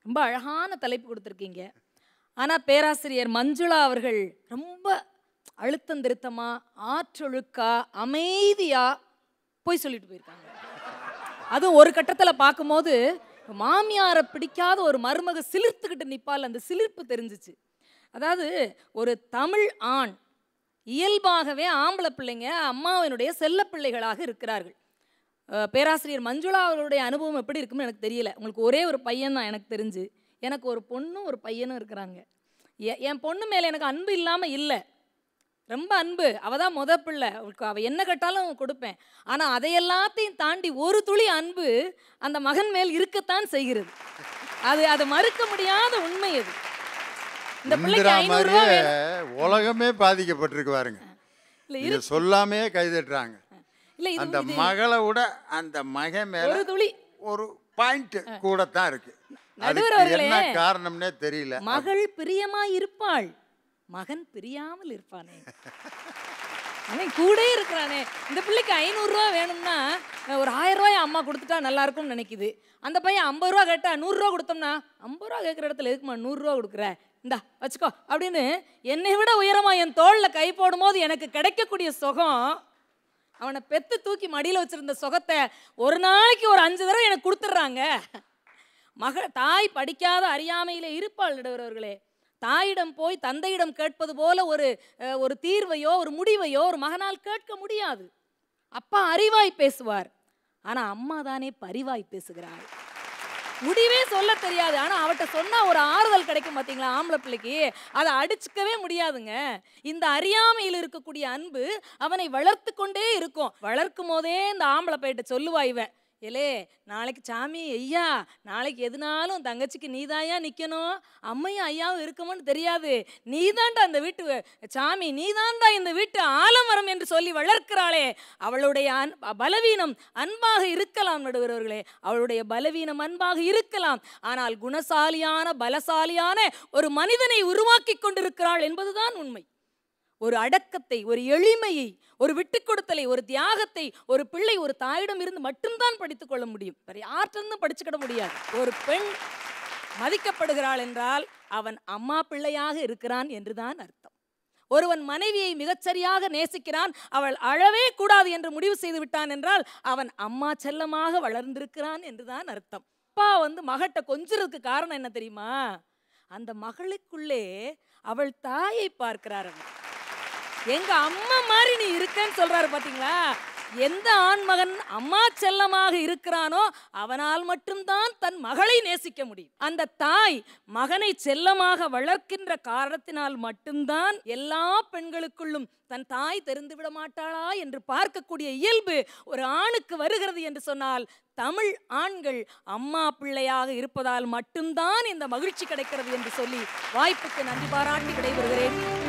ரொம்ப அழகான தலைப்பு கொடுத்துருக்கீங்க. ஆனால் பேராசிரியர் மஞ்சுளா அவர்கள் ரொம்ப அழுத்தம் திருத்தமா, ஆற்றொழுக்கா, அமைதியா போய் சொல்லிட்டு போயிருக்காங்க. அதுவும் ஒரு கட்டத்தில் பார்க்கும்போது மாமியாரை பிடிக்காத ஒரு மருமக சிலிர்த்துக்கிட்டு நிற்பால், அந்த சிலிர்ப்பு தெரிஞ்சிச்சு. அதாவது ஒரு தமிழ் ஆண் இயல்பாகவே ஆம்பளை பிள்ளைங்க அம்மாவினுடைய செல்ல பிள்ளைகளாக இருக்கிறார்கள். பேராசிரியர் மஞ்சுளா அவர்களுடைய அனுபவம் எப்படி இருக்குன்னு எனக்கு தெரியல. உங்களுக்கு ஒரே ஒரு பையன் தான் எனக்கு தெரிஞ்சு. எனக்கு ஒரு பொண்ணும் ஒரு பையனும் இருக்கிறாங்க. என் பொண்ணு மேலே எனக்கு அன்பு இல்லாமல் இல்லை, ரொம்ப அன்பு. அவள் தான் முத பிள்ளை, அவள் என்ன கேட்டாலும் கொடுப்பேன். ஆனால் அதையெல்லாத்தையும் தாண்டி ஒரு துளி அன்பு அந்த மகன் மேல் இருக்கத்தான் செய்கிறது. அது மறுக்க முடியாத உண்மை. அது இந்த பிள்ளைக்கு 500 ரூபாய் உலகமே பாதிக்கப்பட்டிருக்கு பாருங்க. இல்லை சொல்லாமே கைதட்டுறாங்க. அந்த மகளை விட அந்த மகன் மேல ஒரு துளி ஒரு பாயிண்ட் கூட தான் இருக்கு. என்ன காரணம்னே தெரியல. மகள் பிரியமா இருப்பாள், மகன் பிரியாமல் இருப்பானே, அவன் கூட இருக்கிறானே. இந்த பிள்ளைக்கு 500 ரூபா வேணும்னா ஒரு 1000 ரூபாய் அம்மா கொடுத்துட்டா நல்லா இருக்கும்னு நினைக்குது. அந்த பையன் 50 ரூபா கேட்டா 100 ரூபா கொடுத்தோம்னா 50 ரூபா கேட்குற இடத்துல எதுக்குமா 100 ரூபா கொடுக்குற, இந்தா வச்சுக்கோ அப்படின்னு என்னை விட உயரமா என் தோளில் கை போடும்போது எனக்கு கிடைக்கக்கூடிய சுகம், அவனை பெத்து தூக்கி மடியில் வச்சிருந்த சுகத்தை ஒரு நாளைக்கு ஒரு 5 தடவை எனக்கு கொடுத்துட்றாங்க. தாய் படிக்காத அறியாமையிலே இருப்பாள் நடுவர்களே. தாயிடம் போய் தந்தையிடம் கேட்பது போல ஒரு தீர்வையோ ஒரு முடிவையோ ஒரு மகனால் கேட்க முடியாது. அப்பா அறிவாய் பேசுவார், ஆனால் அம்மா தானே பரிவாய் பேசுகிறாள். முடிவே சொல்ல தெரியாது, ஆனால் அவட்ட சொன்னால் ஒரு ஆறுதல் கிடைக்கும். பார்த்தீங்களா, ஆம்பளை பிள்ளைக்கு அதை அடிச்சுக்கவே முடியாதுங்க. இந்த அறியாமையில் இருக்கக்கூடிய அன்பு அவனை வளர்த்து கொண்டே இருக்கும். வளர்க்கும் போதே இந்த ஆம்பளை பையிட்ட சொல்லுவா இவன், ஏலே நாளைக்கு சாமி ஐயா, நாளைக்கு எதுனாலும் தங்கச்சிக்கு நீதாயா நிற்கணும், அம்மையும் ஐயாவும் இருக்கணும்னு தெரியாது, நீதாண்டா இந்த வீட்டு சாமி, நீதாண்டா இந்த வீட்டு ஆலமரம் என்று சொல்லி வளர்க்கிறாளே. அவளுடைய பலவீனம் அன்பாக இருக்கலாம் நடுவர்களே, அவளுடைய பலவீனம் அன்பாக இருக்கலாம். ஆனால் குணசாலியான பலசாலியான ஒரு மனிதனை உருவாக்கி கொண்டிருக்கிறாள் என்பதுதான் உண்மை. ஒரு அடக்கத்தை, ஒரு எளிமையை, ஒரு விட்டுக் கொடுத்தலை, ஒரு தியாகத்தை ஒரு பிள்ளை ஒரு தாயிடம் இருந்து மட்டும்தான் படித்துக் கொள்ள முடியும். யார்கிட்ட படிச்சுக்கிட முடியாது. ஒரு பெண் மதிக்கப்படுகிறாள் என்றால் அவன் அம்மா பிள்ளையாக இருக்கிறான் என்றுதான் அர்த்தம். ஒருவன் மனைவியை மிகச்சரியாக நேசிக்கிறான், அவள் அழவே கூடாது என்று முடிவு செய்து விட்டான் என்றால் அவன் அம்மா செல்லமாக வளர்ந்திருக்கிறான் என்றுதான் அர்த்தம். அப்பா மகட்ட கொஞ்சறதுக்கு காரணம் என்ன தெரியுமா? அந்த மகளுக்குள்ளே அவள் தாயை பார்க்கிறார். எங்க அம்மா மாதிரி நீ இருக்கன்னு சொல்றாரு. பாத்தீங்களா, எந்த ஆண்மகன் அம்மா செல்லமாக இருக்கிறானோ அவனால் மட்டும்தான் தன் மகளை நேசிக்க முடியும். அந்த தாய் மகனை செல்லமாக வளர்க்கின்ற காரணத்தினால் மட்டும்தான் எல்லா பெண்களுக்குள்ளும் தன் தாய் தெரிந்து விட மாட்டாளா என்று பார்க்கக்கூடிய இயல்பு ஒரு ஆணுக்கு வருகிறது என்று சொன்னால், தமிழ் ஆண்கள் அம்மா பிள்ளையாக இருப்பதால் மட்டும்தான் இந்த மகிழ்ச்சி கிடைக்கிறது என்று சொல்லி வாய்ப்புக்கு நன்றி பாராட்டி விடைபெறுகிறேன்.